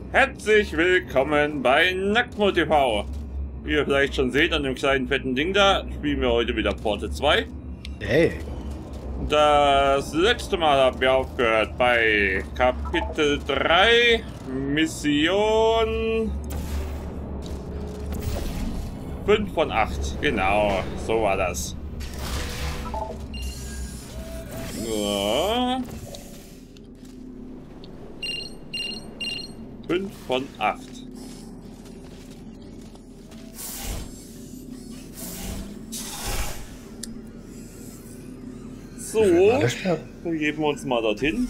Herzlich willkommen bei Nacktmo TV. Wie ihr vielleicht schon seht an dem kleinen fetten Ding da, spielen wir heute wieder Portal 2. Hey. Das letzte Mal haben wir aufgehört bei Kapitel 3, Mission 5 von 8. Genau, so war das. So. 5 von 8. So, begeben wir uns mal dorthin.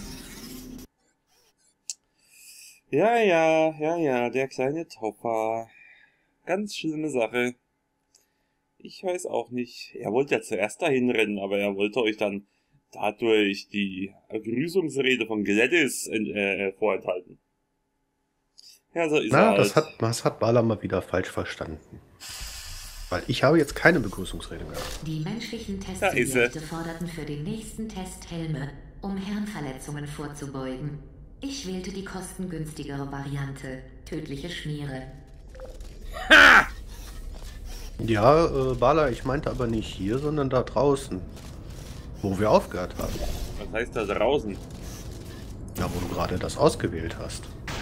Ja, der kleine Topper. Ganz schlimme Sache. Ich weiß auch nicht. Er wollte ja zuerst dahin rennen, aber er wollte euch dann dadurch die Begrüßungsrede von Gladys vorenthalten. Ja, so ist er halt. Das hat Bala mal wieder falsch verstanden. Weil ich habe jetzt keine Begrüßungsrede mehr. Die menschlichen Testsubjekte forderten für den nächsten Test Helme, um Hirnverletzungen vorzubeugen. Ich wählte die kostengünstigere Variante, tödliche Schmiere. Ha! Ja, Bala, ich meinte aber nicht hier, sondern da draußen. Wo wir aufgehört haben. Was heißt da draußen? Ja, wo du gerade das ausgewählt hast.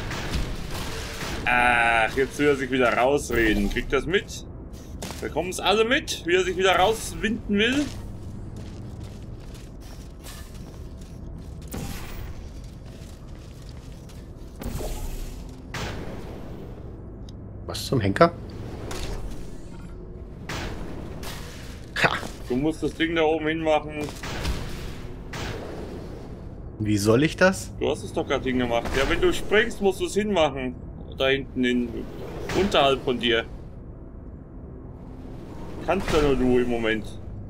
Ach, jetzt will er sich wieder rausreden. Kriegt das mit? Bekommen es alle mit, wie er sich wieder rauswinden will? Was zum Henker? Ha! Du musst das Ding da oben hinmachen. Wie soll ich das? Du hast es doch gerade hingemacht. Ja, wenn du springst, musst du es hinmachen. Da hinten, unterhalb von dir. Kannst ja nur du im Moment.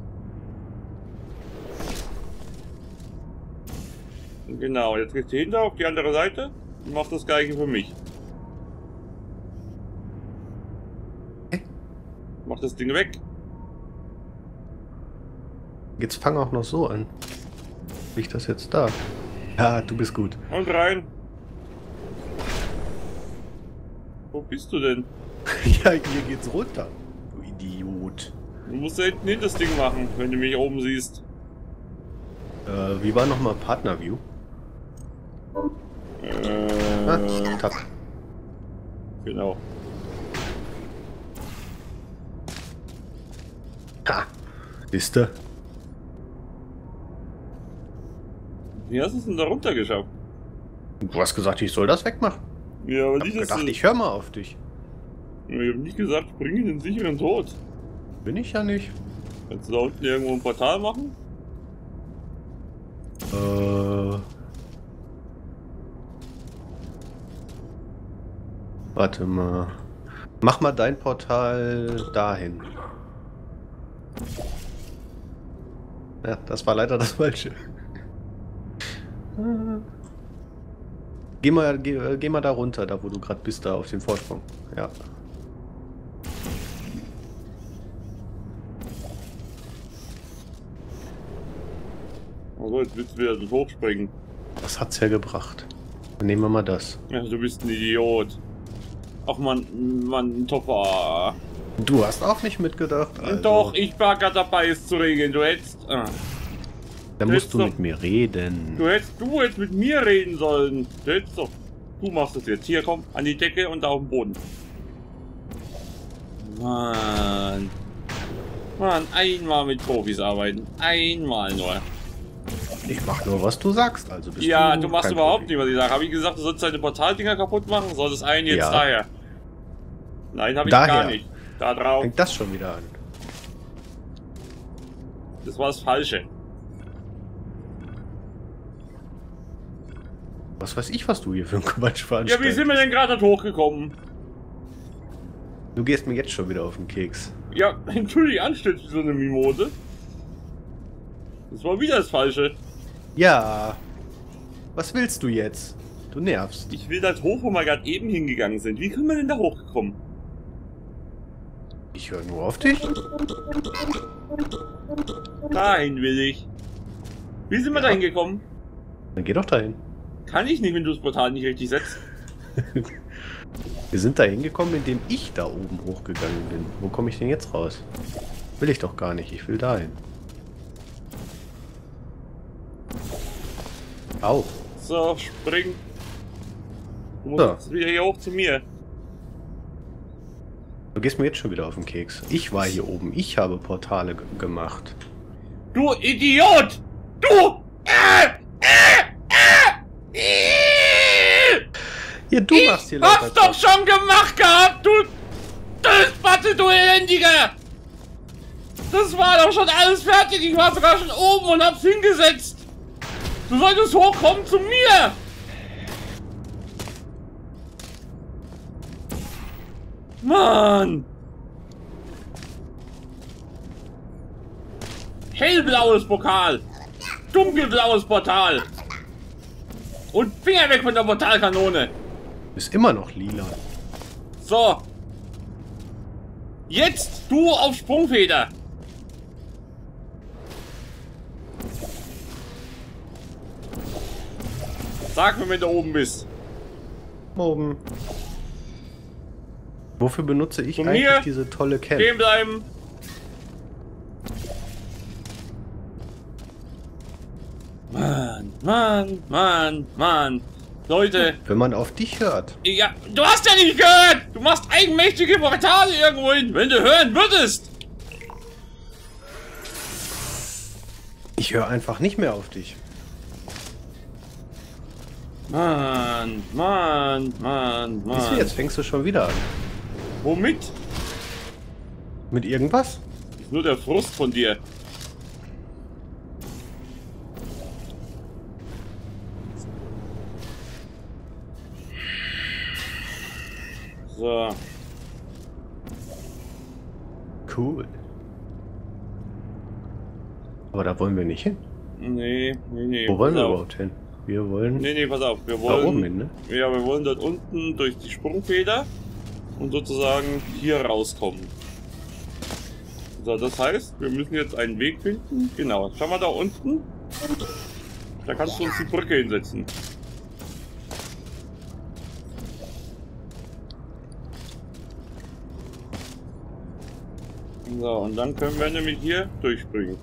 Genau, jetzt gehst du hinter auf die andere Seite und mach das gleiche für mich. Mach das Ding weg. Jetzt fang auch noch so an. Liegt das jetzt da? Ja, du bist gut. Und rein. Wo bist du denn? Ja, hier geht's runter. Du Idiot. Du musst da hinten hin das Ding machen, wenn du mich oben siehst. Wie war nochmal Partnerview? Tab. Genau. Ha! Siehste? Wie hast du es denn da runter geschafft? Du hast gesagt, ich soll das wegmachen. Ja, aber Ich hab gedacht, ich höre mal auf dich. Ich hab nicht gesagt, bring ihn in den sicheren Tod. Bin ich ja nicht. Kannst du da unten irgendwo ein Portal machen? Warte mal. Mach mal dein Portal dahin. Ja, das war leider das Falsche. Geh mal da runter, da wo du gerade bist, da auf den Vorsprung. Ja. Also jetzt willst du wieder das hochspringen. Das hat's ja gebracht. Dann nehmen wir mal das. Ja, du bist ein Idiot. Ach Mann, Topper. Du hast auch nicht mitgedacht. Also. Doch, ich war gerade dabei, es zu regeln. Du hättest... Da musst du mit mir reden. Du hättest mit mir reden sollen. Du machst es jetzt. Hier, komm, an die Decke und da auf den Boden. Mann, einmal mit Profis arbeiten. Einmal nur. Ich mach nur, was du sagst. Also bist ja, du machst überhaupt nicht, was ich sage. Habe ich gesagt, du sollst deine Portaldinger kaputt machen? Soll das einen jetzt daher? Nein, habe ich gar nicht. Da drauf. Fängt das schon wieder an. Das war das Falsche. Was weiß ich, was du hier für ein Quatsch veranstaltest. Ja, wie sind wir denn gerade hochgekommen? Du gehst mir jetzt schon wieder auf den Keks. Ja, entschuldige, anstößig so eine Mimose. Das war wieder das Falsche. Ja. Was willst du jetzt? Du nervst. Ich will da hoch, wo wir gerade eben hingegangen sind. Wie können wir denn da hochgekommen? Ich höre nur auf dich. Dahin will ich. Wie sind wir da hingekommen? Dann geh doch dahin. Kann ich nicht, wenn du das Portal nicht richtig setzt. Wir sind da hingekommen, indem ich da oben hochgegangen bin. Wo komme ich denn jetzt raus? Will ich doch gar nicht, ich will dahin. Au. So, spring. Du musst jetzt wieder hier hoch zu mir. Du gehst mir jetzt schon wieder auf den Keks. Ich war hier oben, ich habe Portale gemacht. Du Idiot! Du! Ja, du machst hier Hab's doch schon gemacht gehabt, du Döspatte, du Elendiger! Das war doch schon alles fertig, ich war sogar schon oben und hab's hingesetzt! Du solltest hochkommen zu mir! Mann! Hellblaues Pokal! Dunkelblaues Portal! Und Finger weg von der Portalkanone! Ist immer noch lila. So! Jetzt du auf Sprungfeder! Sag mir, wenn du oben bist. Oben. Wofür benutze ich Zu eigentlich mir? diese tolle Cam? Stehen bleiben! Mann. Leute, Wenn man auf dich hört. ja, du hast ja nicht gehört! Du machst eigenmächtige Portale irgendwo hin, wenn du hören würdest! Ich höre einfach nicht mehr auf dich. Mann. Siehst du, jetzt fängst du schon wieder an. Womit? Mit irgendwas? Ist nur der Frust von dir. So. Cool. Aber da wollen wir nicht hin. Nee. Wo wollen pass wir auf. überhaupt hin? Wir wollen Nee, pass auf. Wir da wollen. oben hin, ne? Ja, wir wollen dort unten durch die Sprungfeder und sozusagen hier rauskommen. So, das heißt, wir müssen jetzt einen Weg finden. Genau, schau mal da unten. Da kannst du uns die Brücke hinsetzen. So, und dann können wir nämlich hier durchspringen.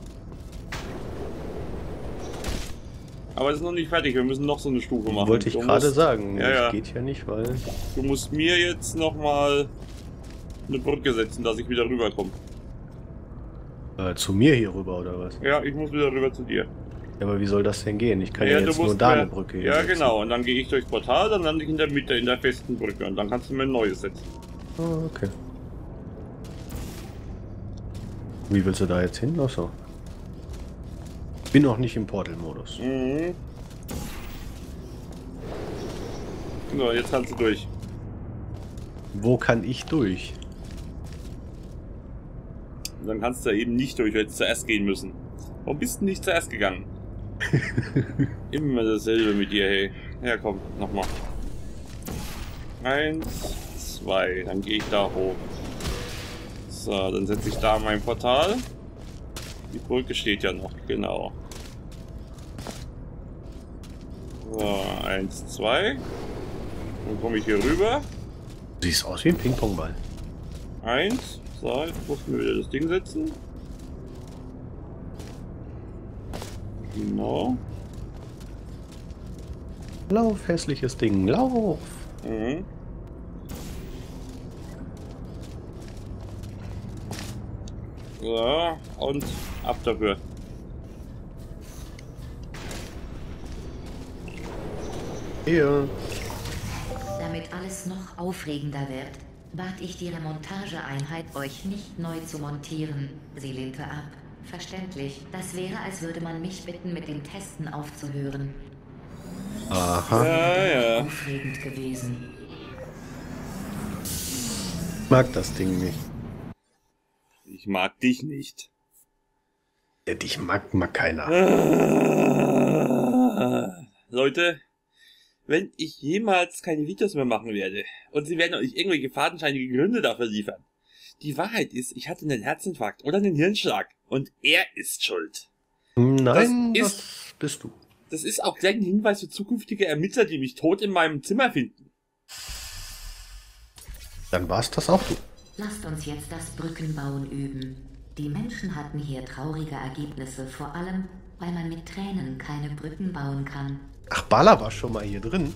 Aber es ist noch nicht fertig, wir müssen noch so eine Stufe machen. Wollte ich Du gerade musst- sagen. Ja, Das ja. geht ja nicht, weil... Du musst mir jetzt nochmal eine Brücke setzen, dass ich wieder rüberkomme. zu mir hier rüber, oder was? Ja, ich muss wieder rüber zu dir. Ja, aber wie soll das denn gehen? Ich kann ja, jetzt nur da eine Brücke Ja, hinsetzen. genau. Und dann gehe ich durchs Portal, dann lande ich in der Mitte, in der festen Brücke. Und dann kannst du mir ein neues setzen. Oh, okay. Wie willst du da jetzt hin? Achso. Bin noch nicht im Portal-Modus. Mhm. So, jetzt kannst du durch. Wo kann ich durch? Und dann kannst du da eben nicht durch, weil jetzt zuerst gehen müssen. Warum bist du nicht zuerst gegangen? Immer dasselbe mit dir, hey. Ja, komm, nochmal. 1, 2, dann gehe ich da hoch. So, dann setze ich da mein Portal. Die Brücke steht ja noch, genau. So, 1, 2. Dann komme ich hier rüber. Siehst aus wie ein Ping-Pong-Ball. 1. So, jetzt mussten wir wieder das Ding setzen. Genau. Lauf, hässliches Ding, lauf! Mhm. So, und ab dafür. Hier. Damit alles noch aufregender wird, bat ich die Remontageeinheit, euch nicht neu zu montieren. Sie lehnte ab. Verständlich. Das wäre, als würde man mich bitten, mit dem Testen aufzuhören. Aha. Ja. Aufregend gewesen. Mag das Ding nicht. Ich mag dich nicht. Ja, dich mag keiner. Leute, wenn ich jemals keine Videos mehr machen werde und sie werden euch irgendwelche fadenscheinige Gründe dafür liefern. Die Wahrheit ist, ich hatte einen Herzinfarkt oder einen Hirnschlag und er ist schuld. Nein, Das das bist du. Das ist auch gleich ein Hinweis für zukünftige Ermittler, die mich tot in meinem Zimmer finden. Dann war's das auch du. Lasst uns jetzt das Brückenbauen üben. Die Menschen hatten hier traurige Ergebnisse, vor allem, weil man mit Tränen keine Brücken bauen kann. Ach, Bala war schon mal hier drin.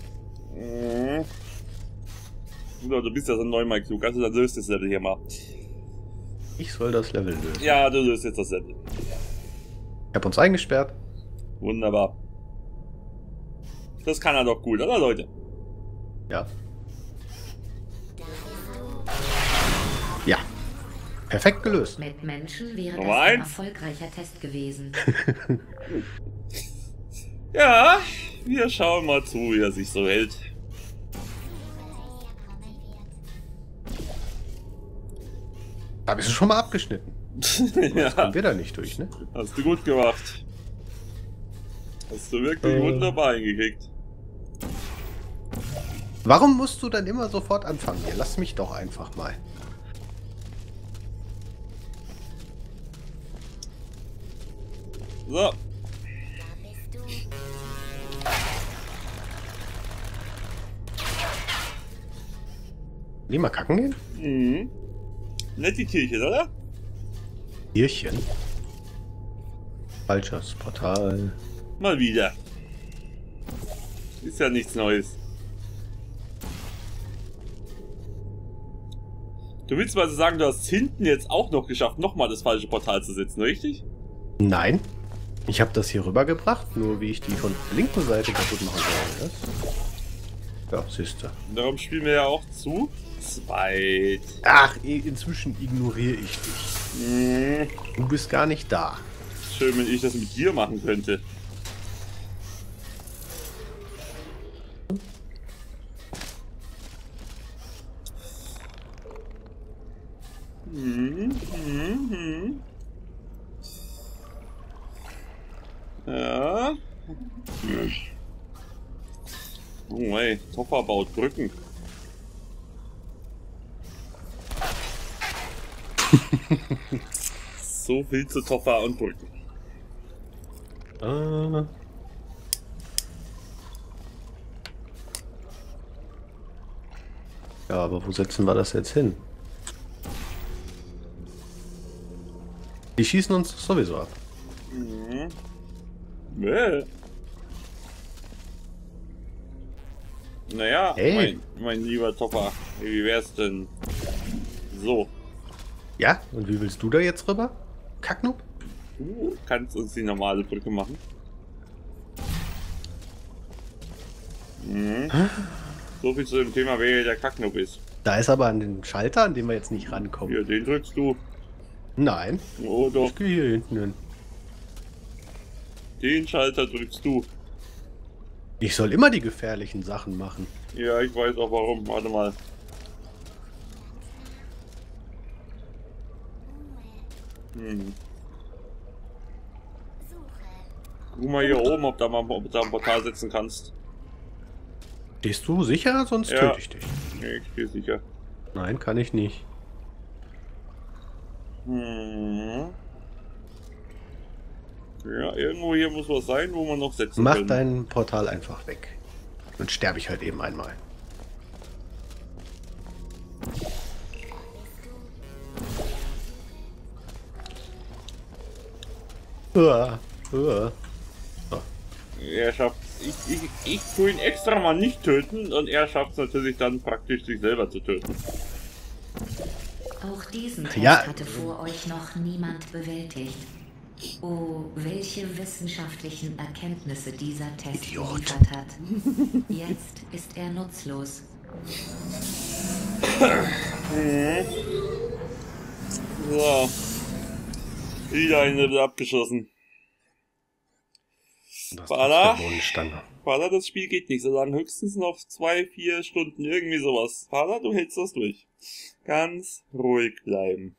So, du bist ja so ein Neumal klug, also dann löst das Level hier mal. Ich soll das Level lösen. Ja, du löst jetzt das Level. Ich hab uns eingesperrt. Wunderbar. Das kann er doch gut, oder Leute? Ja. Ja. Perfekt gelöst. Mit Menschen wäre das Nummer ein 1. erfolgreicher Test gewesen. Ja, wir schauen mal zu, wie er sich so hält. Da bist du schon mal abgeschnitten. Ja, Kommen wir da nicht durch, ne? hast du gut gemacht. Hast du wirklich wunderbar hingekriegt. Warum musst du dann immer sofort anfangen? Hier, lass mich doch einfach mal. So. Geh mal kacken gehen? Mhm. Nett die Kirche, oder? Tierchen. Falsches Portal. Mal wieder. Ist ja nichts Neues. Du willst mal so sagen, du hast hinten jetzt auch noch geschafft, nochmal das falsche Portal zu setzen, richtig? Nein. Ich habe das hier rübergebracht, nur wie ich die von der linken Seite kaputt machen soll. Ja, siehste. Darum spielen wir ja auch zu zweit. Ach, inzwischen ignoriere ich dich. Du bist gar nicht da. Schön, wenn ich das mit dir machen könnte. Ja. Oh ey, Topper baut Brücken. So viel zu Topper und Brücken. Ja, aber wo setzen wir das jetzt hin? Die schießen uns sowieso ab. Naja, Hey. mein lieber Topper, wie wär's denn so? Ja, und wie willst du da jetzt rüber? Kacknub? Du kannst uns die normale Brücke machen. So viel zu dem Thema, wer hier der Kacknub ist. Da ist aber ein Schalter, an dem wir jetzt nicht rankommen. Hier, den drückst du. Nein, Oh doch, ich gehe hier hinten hin. den Schalter drückst du. Ich soll immer die gefährlichen Sachen machen. Ja, ich weiß auch warum. Warte mal. Guck mal hier oben, ob du ein Portal setzen kannst. Stehst du sicher? Sonst Ja. töte ich dich. Nee, ich stehe sicher. Nein, kann ich nicht. Ja, irgendwo hier muss was sein, wo man noch setzen Mach können. dein Portal einfach weg. Dann sterbe ich halt eben einmal. Uah, uah. Er schafft. Ich tue ihn extra mal nicht töten und er schafft es natürlich dann praktisch, sich selber zu töten. Auch diesen Test Ja. hatte vor euch noch niemand bewältigt. Oh, welche wissenschaftlichen Erkenntnisse dieser Test Idiot. geliefert hat. Jetzt ist er nutzlos. So. Wieder ein Level abgeschossen. Das Bala? ist der Bodenstange. Vater, das Spiel geht nicht so lang. Höchstens noch 2-4 Stunden, irgendwie sowas. Vater, du hältst das durch. Ganz ruhig bleiben.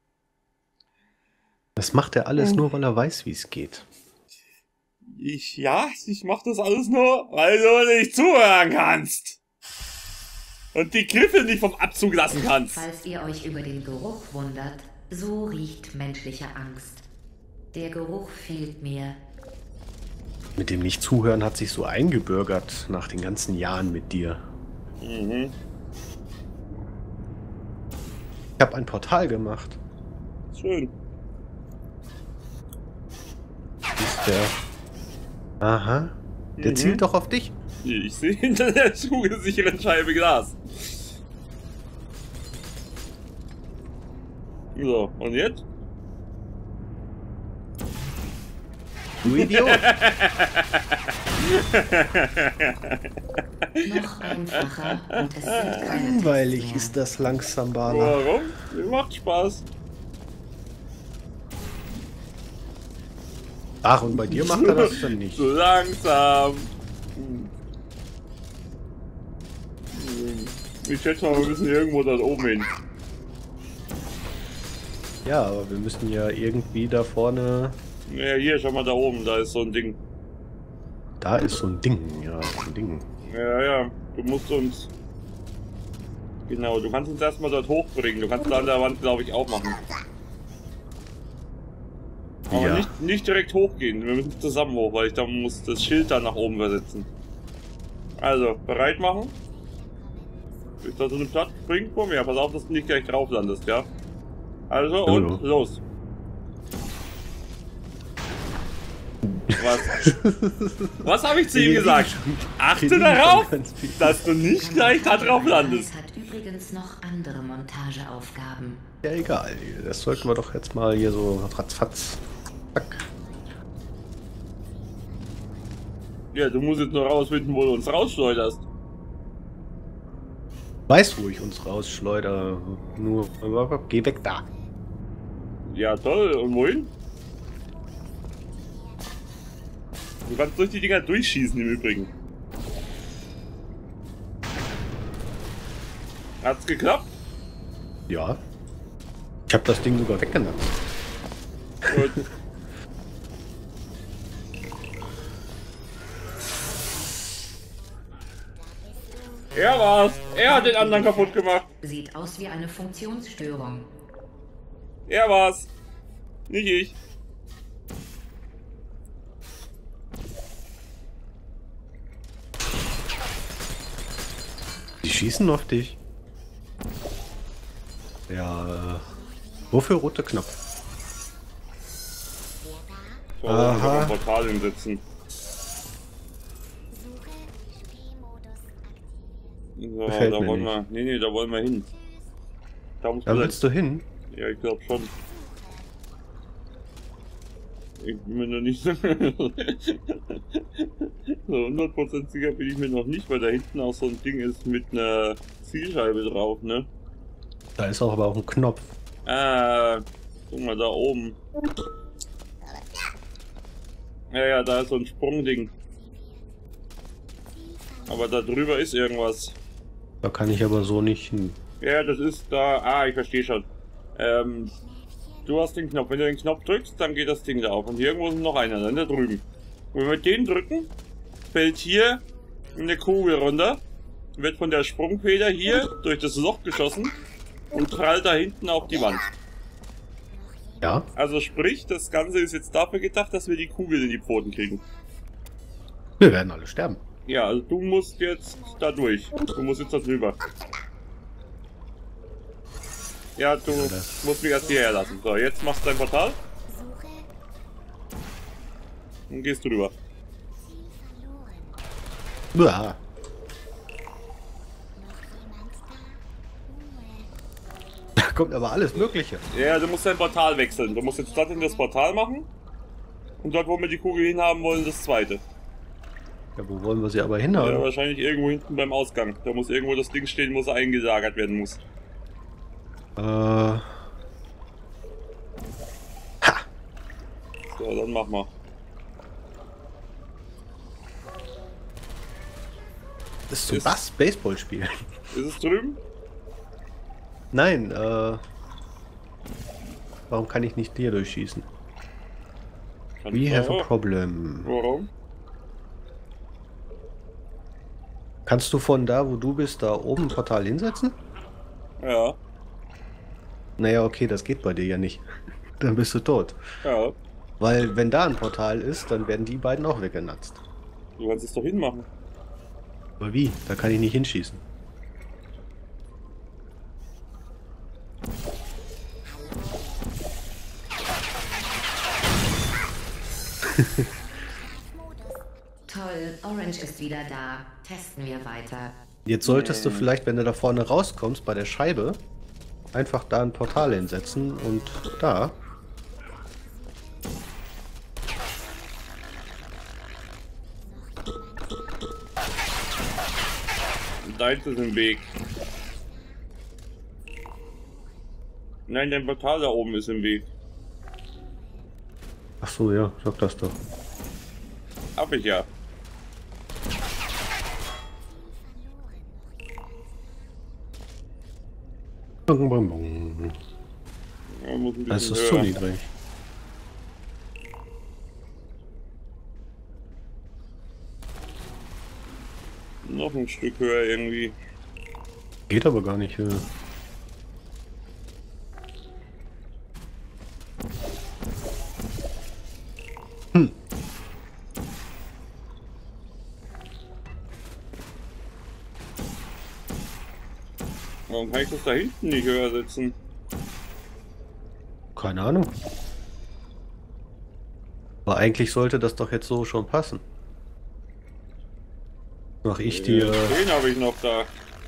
Das macht er alles nur, weil er weiß, wie es geht. Ich mach das alles nur, weil du nicht zuhören kannst. Und die Griffe nicht vom Abzug lassen kannst. Falls ihr euch über den Geruch wundert, so riecht menschliche Angst. Der Geruch fehlt mir. Mit dem Nicht-Zuhören hat sich so eingebürgert nach den ganzen Jahren mit dir. Mhm. Ich habe ein Portal gemacht. Schön. Ist der... Aha. Der zielt doch auf dich. Ich sehe hinter der zugesicherten Scheibe Glas. So, und jetzt? Du Idiot. Noch einfacher und es sind keine Langweilig Tests ist mehr. das langsam, Bala. Warum? Mir macht Spaß. Ach, und bei dir macht er das dann nicht. So langsam. Ich schätze mal, wir müssen irgendwo da oben hin. Ja, aber wir müssen ja irgendwie da vorne... Ja, hier, schau mal da oben, da ist so ein Ding. Da ist so ein Ding, ja, so ein Ding. Ja, ja, du musst uns... Genau, du kannst uns erstmal dort hochbringen. Du kannst da an der Wand, glaube ich, auch machen. Aber Ja. nicht direkt hochgehen. Wir müssen zusammen hoch, weil ich da muss das Schild da nach oben versetzen. Also, bereit machen. Ist da so eine Platte springt vor mir? Pass auf, dass du nicht gleich drauf landest, ja? Also, und Hallo. los. Was? Was habe ich zu ihm gesagt? Achte darauf, dass du nicht gleich da drauf landest. Hat übrigens noch andere Montageaufgaben. Ja, egal. Das sollten wir doch jetzt mal hier so ratzfatz. Zack. Ja, du musst jetzt nur rausfinden, wo du uns rausschleuderst. Weißt, wo ich uns rausschleuder. Nur, geh weg da. Ja, toll. Und wohin? Du kannst durch die Dinger durchschießen im Übrigen. Hat's geklappt? Ja. Ich habe das Ding sogar weggenannt. Gut. Er war's. Er hat den anderen kaputt gemacht. Sieht aus wie eine Funktionsstörung. Er war's. Nicht ich. Die schießen auf dich. Ja, wofür rote Knopf? So, Aha. ein Portal hinsetzen. So, Gefällt da mir wollen nicht. wir. Nee, da wollen wir hin. Da muss Da man willst du hin? Ja, ich glaube schon. Ich bin mir noch nicht so 100% sicher bin ich mir noch nicht, weil da hinten auch so ein Ding ist mit einer Zielscheibe drauf, ne? Da ist auch aber auch ein Knopf. Guck mal da oben. Ja, da ist so ein Sprungding. Aber da drüber ist irgendwas. Da kann ich aber so nicht hin. Ja, das ist da. Ich verstehe schon. Du hast den Knopf. Wenn du den Knopf drückst, dann geht das Ding da auf. Und hier irgendwo ist noch einer, dann da drüben. Und wenn wir den drücken, fällt hier eine Kugel runter, wird von der Sprungfeder hier durch das Loch geschossen und prallt da hinten auf die Wand. Ja? Also sprich, das Ganze ist jetzt dafür gedacht, dass wir die Kugel in die Pfoten kriegen. Wir werden alle sterben. Ja, also du musst jetzt da durch. Du musst jetzt da drüber. Ja, du musst mich erst hierher lassen. So, jetzt machst du dein Portal und gehst drüber. Uah. Da kommt aber alles Mögliche. Ja, du musst dein Portal wechseln. Du musst jetzt dort in das Portal machen. Und dort, wo wir die Kugel hinhaben wollen, das zweite. Ja, wo wollen wir sie aber Ja, hinhaben? wahrscheinlich irgendwo hinten beim Ausgang. Da muss irgendwo das Ding stehen, wo es eingelagert werden muss. Ha. So, dann mach mal. Das ist so Ist- was? Baseball spielen. Ist es drüben? Nein, warum kann ich nicht hier durchschießen? Kann We ich have a auch. problem. Warum? Kannst du von da, wo du bist, da oben ein Portal hinsetzen? Ja, Naja, okay, das geht bei dir ja nicht. Dann bist du tot. ja. Weil, wenn da ein Portal ist, dann werden die beiden auch weggenatzt. Du kannst es doch hinmachen. Aber wie? Da kann ich nicht hinschießen. ist wieder da. Testen wir weiter. Jetzt solltest du vielleicht, wenn du da vorne rauskommst, bei der Scheibe, einfach da ein Portal hinsetzen und da. Deins ist im Weg. Nein, dein Portal da oben ist im Weg. Ach so, ja, sag das doch. Hab ich ja. Bum, bum, bum. Ja, muss ein Das bisschen ist zu höher. niedrig. Noch ein Stück höher irgendwie. Geht aber gar nicht höher. Warum kann ich das da hinten nicht höher setzen? Keine Ahnung. Aber eigentlich sollte das doch jetzt so schon passen. Mach ich dir. Den habe ich noch da.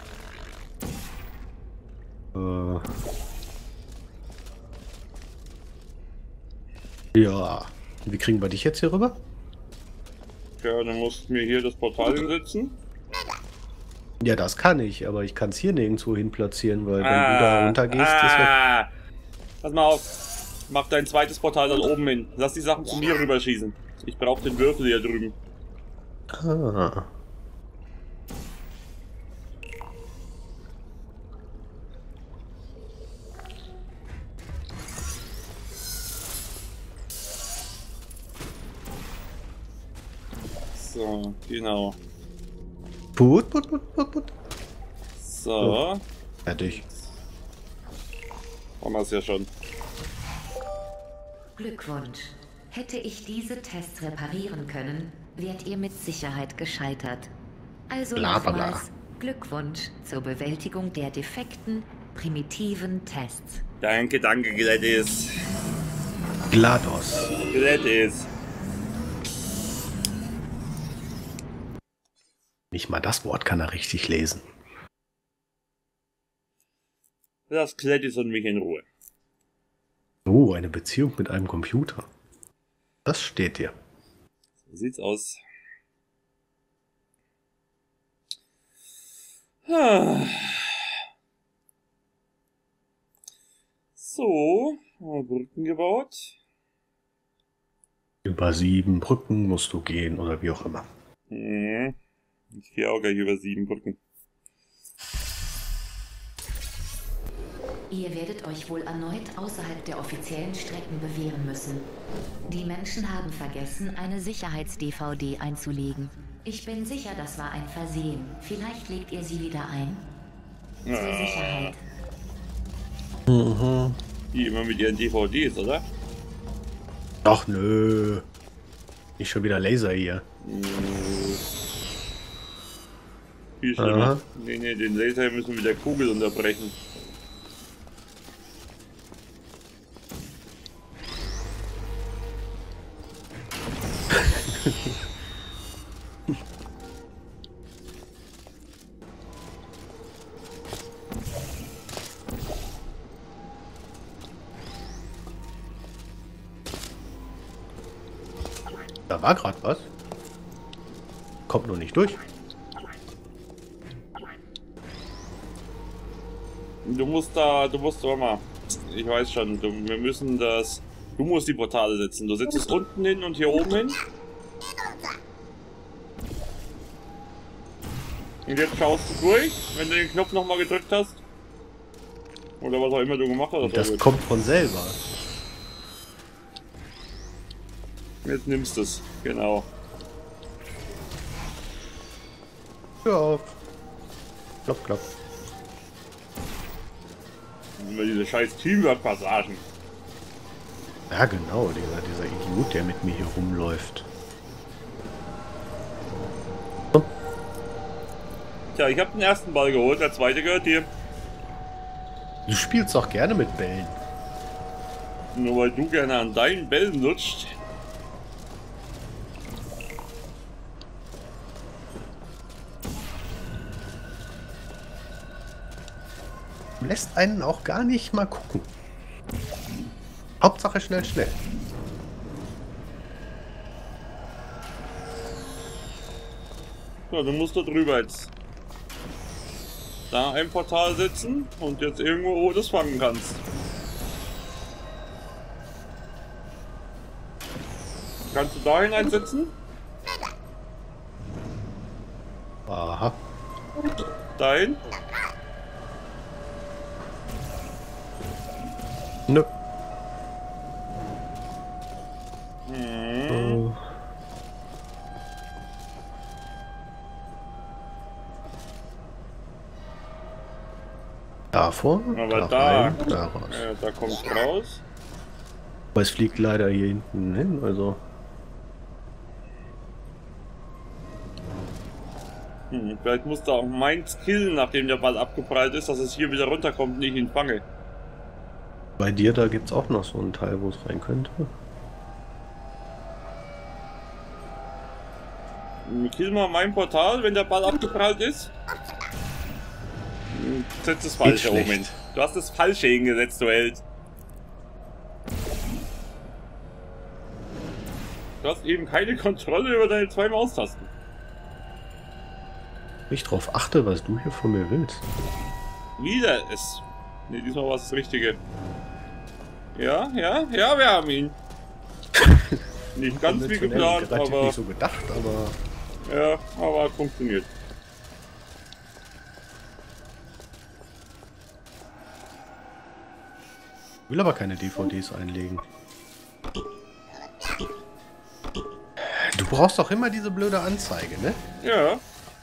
Ja. Wie kriegen wir dich jetzt hier rüber? Ja, dann musst du mir hier das Portal hinsetzen. Ja, das kann ich, aber ich kann es hier nirgendwo hin platzieren, weil wenn du da runtergehst, ist ja. Pass mal auf. Mach dein zweites Portal da oben hin. Lass die Sachen zu mir rüberschießen. Ich brauche den Würfel hier drüben. Ah. So, genau. Put. So. Fertig. Haben wir es ja schon. Glückwunsch. Hätte ich diese Tests reparieren können, wärt ihr mit Sicherheit gescheitert. Also Bla, bla, bla. nochmals Glückwunsch zur Bewältigung der defekten, primitiven Tests. Danke, Gladys. GLaDOS. Gladys. Nicht mal das Wort kann er richtig lesen. Lass Gladys und mich in Ruhe. Oh, eine Beziehung mit einem Computer. Das steht dir. So sieht's aus. So, haben wir Brücken gebaut. Über 7 Brücken musst du gehen oder wie auch immer. Ich gehe auch gleich über 7 Brücken. Ihr werdet euch wohl erneut außerhalb der offiziellen Strecken bewähren müssen. Die Menschen haben vergessen, eine Sicherheits-DVD einzulegen. Ich bin sicher, das war ein Versehen. Vielleicht legt ihr sie wieder ein? Zur Sicherheit. Die immer mit ihren DVDs, oder? Ach nö. Nicht schon wieder Laser hier. Viel schlimmer. Aha. Nee, den Laser müssen wir mit der Kugel unterbrechen. Da war gerade was. Kommt nur nicht durch. Du musst, warte mal. Ich weiß schon, wir müssen das. Du musst die Portale setzen. Du setzt es unten hin und hier oben hin. Und jetzt schaust du durch, wenn du den Knopf nochmal gedrückt hast. Oder was auch immer du gemacht hast. Das kommt von selber. Jetzt nimmst du es, genau. Hör auf. Klopp, klopp. Immer diese scheiß Teamwork-Passagen. Ja genau, dieser Idiot, der mit mir hier rumläuft. Tja, ich habe den ersten Ball geholt, der zweite gehört dir. Du spielst doch gerne mit Bällen. Nur weil du gerne an deinen Bällen lutscht. lässt einen auch gar nicht mal gucken. Hauptsache schnell, schnell. Ja, du musst da drüber jetzt. Da ein Portal setzen und jetzt irgendwo, wo du das fangen kannst. Kannst du da hineinsetzen? Aha. Dahin? Nö. Hm. Davor, Aber da da, rein, da raus. da kommst du raus. Aber es fliegt leider hier hinten hin, also. Vielleicht musst du auch meins killen, nachdem der Ball abgeprallt ist, dass es hier wieder runterkommt und ich ihn fange. Bei dir, da gibt es auch noch so einen Teil, wo es rein könnte. Kill mal mein Portal, wenn der Ball abgeprallt ist. Setz das falsche, schlecht. Moment. Du hast das falsche hingesetzt, du Held. Du hast eben keine Kontrolle über deine 2 Maustasten. Ich drauf achte, was du hier von mir willst. Wieder es. Ne, diesmal war es das Richtige. Ja, wir haben ihn. Nicht ganz wie geplant, Relativ aber... nicht so gedacht, aber Ja, aber hat funktioniert. ich will aber keine DVDs einlegen. Du brauchst doch immer diese blöde Anzeige, ne? Ja.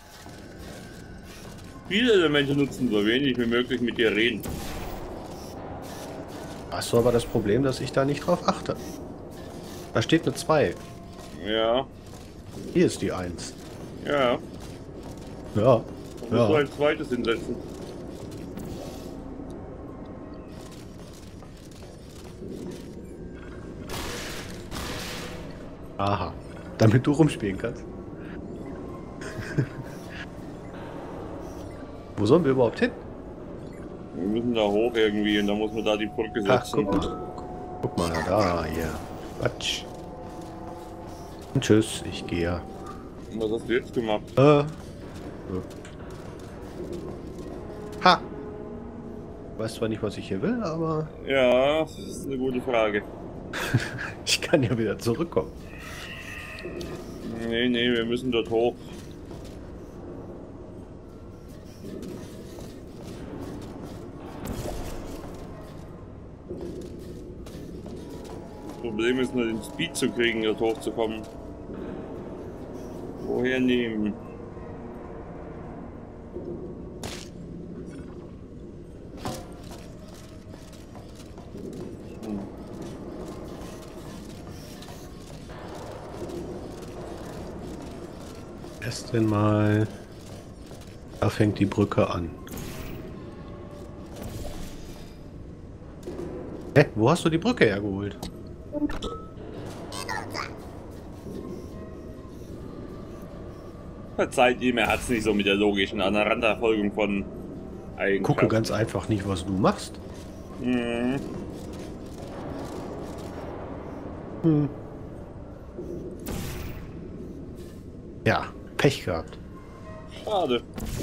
Viele Elemente nutzen so wenig wie möglich mit dir reden. Hast du aber das Problem, dass ich da nicht drauf achte. Da steht eine 2. Ja, Hier ist die 1. ja. Ja. Da musst du Ja. ein zweites hinsetzen. Aha. Damit du rumspielen kannst. Wo sollen wir überhaupt hin? Wir müssen da hoch irgendwie und dann muss man da die Brücke Ach, setzen. guck mal. Guck mal, da, hier. Quatsch. Und tschüss, ich gehe. Was hast du jetzt gemacht? Ha! Weiß zwar nicht, was ich hier will, aber Ja, das ist eine gute Frage. ich kann ja wieder zurückkommen. Nee, wir müssen dort hoch. Das Problem ist nur den Speed zu kriegen, dort hochzukommen. Woher nehmen? Erst einmal. Da fängt die Brücke an. Hä? Wo hast du die Brücke hergeholt? Verzeiht ihm, er hat es nicht so mit der logischen Aneinanderfolgung von Eigenschaften. Gucke ganz einfach nicht, was du machst. Mhm. Ja, Pech gehabt. Schade.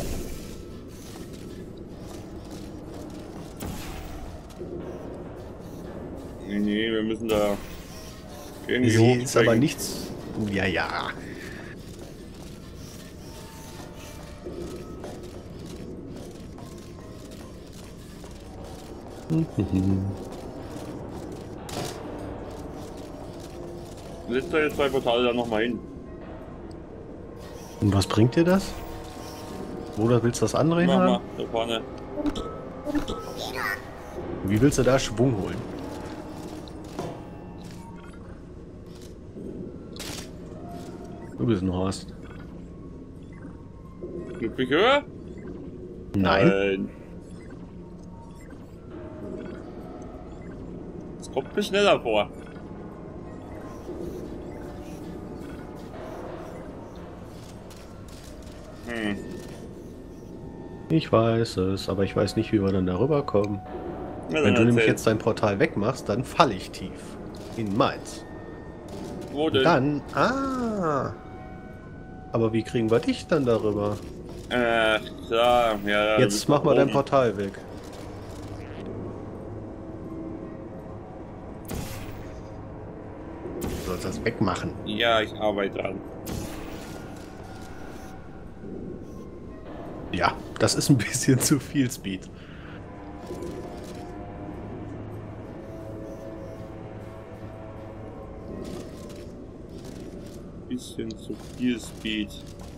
Nee, wir müssen da irgendwie Sie hochspringen. ist aber nichts. Ja, ja. Setzt da jetzt 2 Portale da nochmal hin. Und was bringt dir das? Oder willst du das andere Mach mal, haben? da vorne. Wie willst du da Schwung holen? Du bist ein Horst. Glücklich höher? Nein. Es kommt mir schneller vor. Ich weiß es, aber ich weiß nicht, wie wir dann darüber kommen. Na, Wenn du dann nämlich erzähl. jetzt dein Portal wegmachst, dann falle ich tief. In Mainz. Wo Und denn? dann... Ah! Aber wie kriegen wir dich dann darüber? Klar. Ja, Jetzt mach mal dein Portal. Portal weg. Du sollst das wegmachen. Ja, ich arbeite dran. Ja, das ist ein bisschen zu viel Speed. Bisschen zu viel Speed.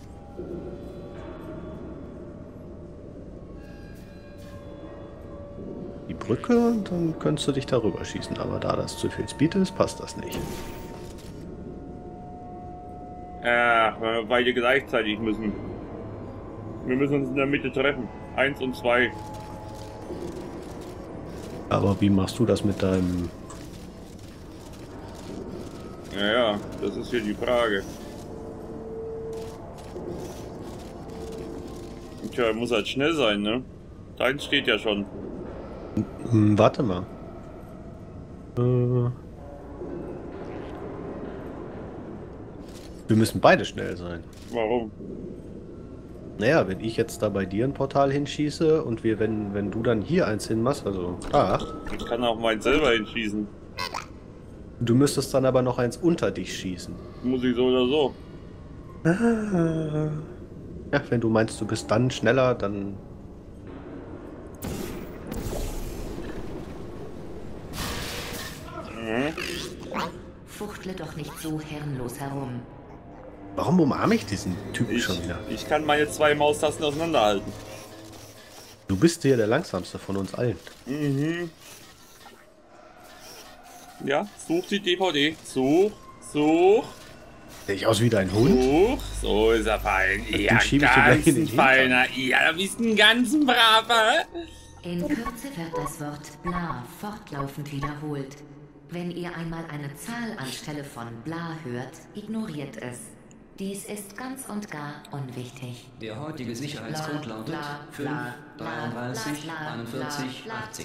Die Brücke und dann könntest du dich darüber schießen. Aber da das zu viel Speed ist, passt das nicht. Weil wir beide gleichzeitig müssen. Wir müssen uns in der Mitte treffen. 1 und 2. Aber wie machst du das mit deinem... Ja, das ist hier die Frage. Tja, muss halt schnell sein, ne? Deins steht ja schon. Warte mal. Wir müssen beide schnell sein. Warum? Naja, wenn ich jetzt da bei dir ein Portal hinschieße und wenn du dann hier eins hinmachst, also da, Ich kann auch meins selber hinschießen. du müsstest dann aber noch eins unter dich schießen. Muss ich so oder so. Ja, wenn du meinst, du bist dann schneller, dann... Fuchtle doch nicht so herrenlos herum. Warum umarme ich diesen Typen schon wieder? Ich kann meine 2 Maustasten auseinanderhalten. Du bist hier der langsamste von uns allen. Mhm. Ja, such die DVD. Such. Sehe ich aus wie dein Hund? Such. So ist er fein. Ja, schiebe ich dir gleich in den ganz feiner. Ja, du bist ein ganz braver. In Kürze wird das Wort bla fortlaufend wiederholt. Wenn ihr einmal eine Zahl anstelle von bla hört, ignoriert es. Dies ist ganz und gar unwichtig. Der heutige Sicherheitscode Bla, lautet bla, 5 bla, 33 bla, bla, 41 bla, bla. 18.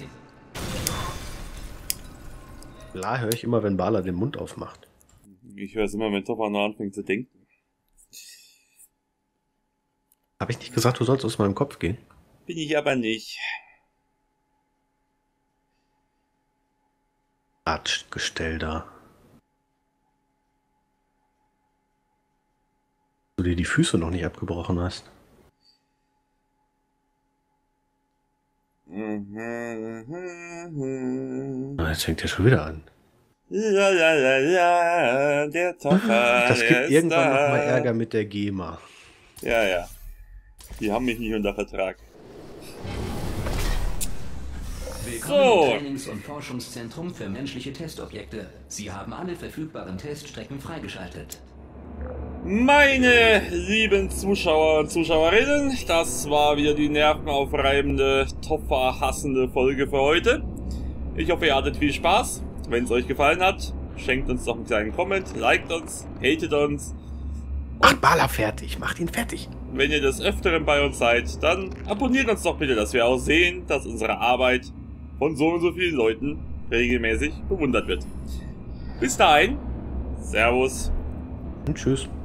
Bla höre ich immer, wenn Bala den Mund aufmacht. Ich höre es immer, wenn Topper anfängt zu denken. Habe ich nicht gesagt, du sollst aus meinem Kopf gehen? Bin ich aber nicht. Gestell da. Du dir die Füße noch nicht abgebrochen hast. Ah, jetzt fängt er schon wieder an. La, der Topper. Das der gibt ist irgendwann da. nochmal Ärger mit der GEMA. Ja. Die haben mich nicht unter Vertrag. Willkommen So. im Trainings- und Forschungszentrum für menschliche Testobjekte. Sie haben alle verfügbaren Teststrecken freigeschaltet. Meine lieben Zuschauer und Zuschauerinnen, das war wieder die nervenaufreibende, Topfer-hassende Folge für heute. Ich hoffe, ihr hattet viel Spaß. Wenn es euch gefallen hat, schenkt uns doch einen kleinen Comment, liked uns, hatet uns. Macht Bala fertig, macht ihn fertig. Wenn ihr des Öfteren bei uns seid, dann abonniert uns doch bitte, dass wir auch sehen, dass unsere Arbeit von so und so vielen Leuten regelmäßig bewundert wird. Bis dahin, Servus. Und tschüss.